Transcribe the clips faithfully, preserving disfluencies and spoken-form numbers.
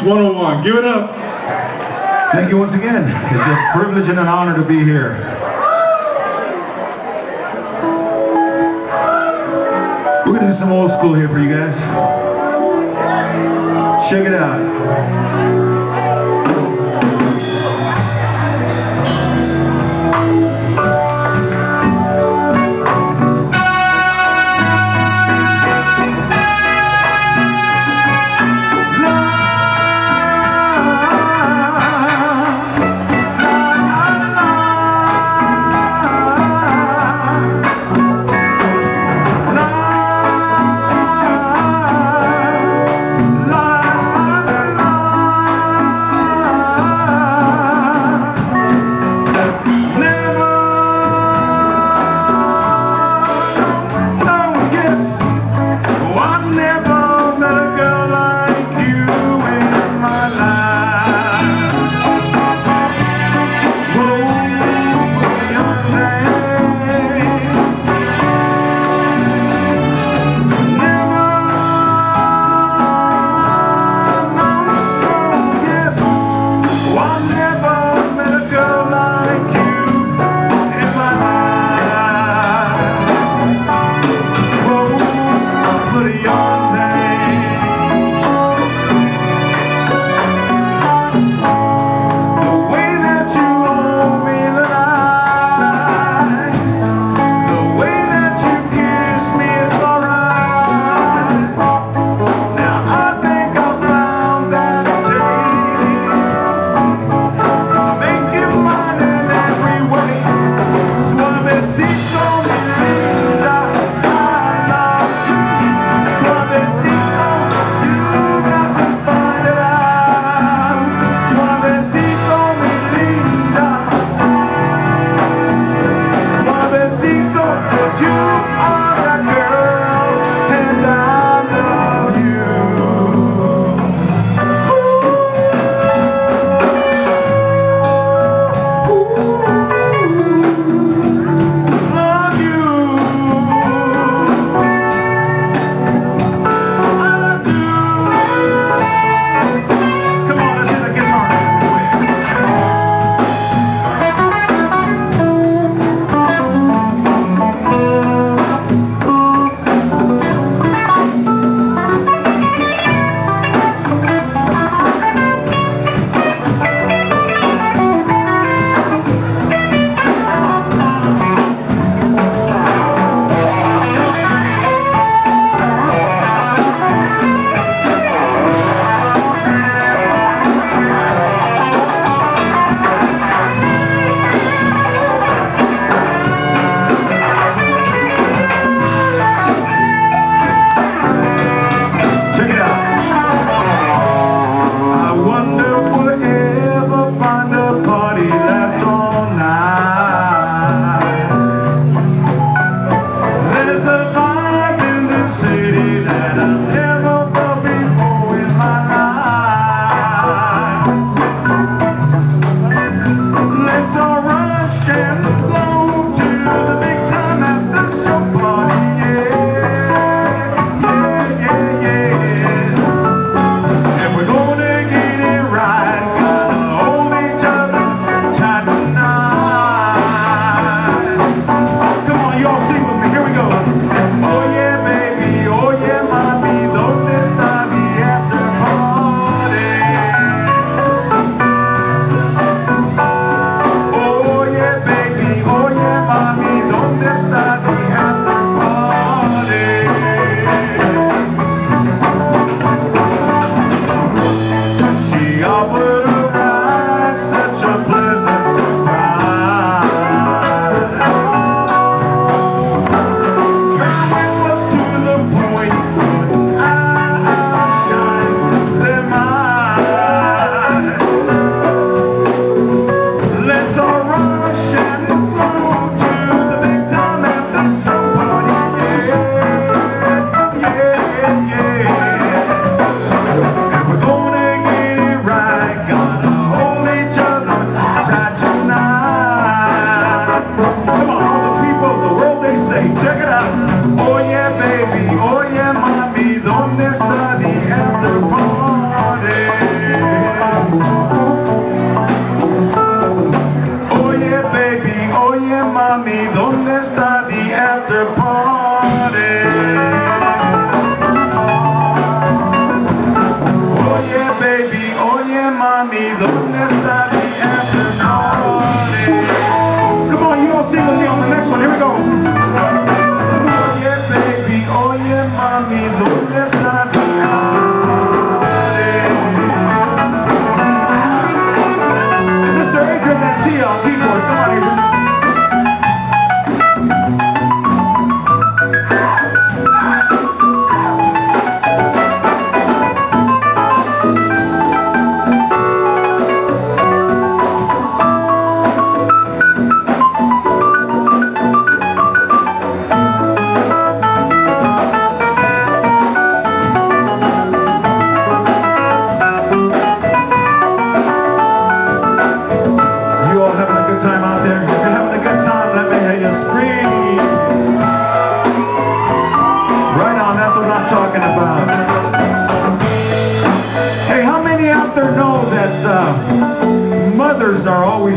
one oh one. Give it up. Thank you once again. It's a privilege and an honor to be here. We're gonna do some old school here for you guys. Check it out. La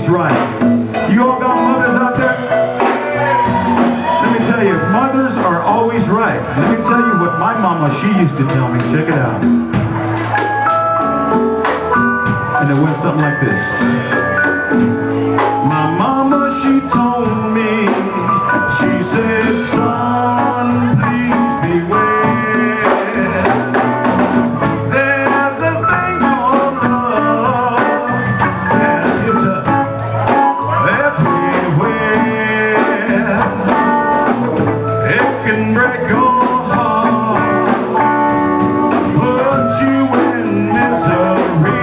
always right. You all got mothers out there? Let me tell you, mothers are always right. Let me tell you what my mama, she used to tell me. Check it out. And it went something like this. My mama, she told me, she said, son, please beware. There's a thing called love, and it's a everywhere. It can break your heart, put you in misery.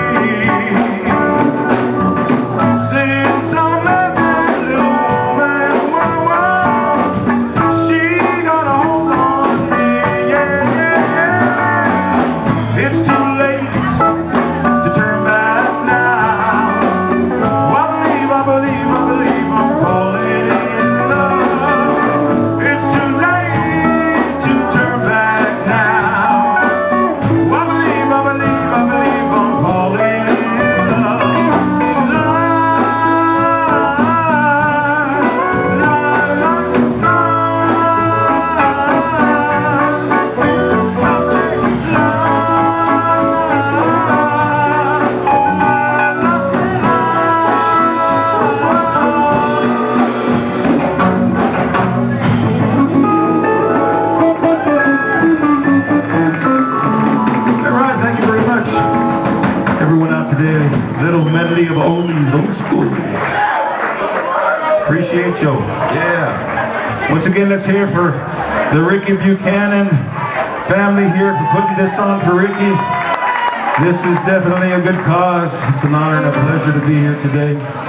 Little medley of oldies, old school. Appreciate you. Yeah. Once again, let's hear for the Ricky Buchanan family here for putting this on for Ricky. This is definitely a good cause. It's an honor and a pleasure to be here today.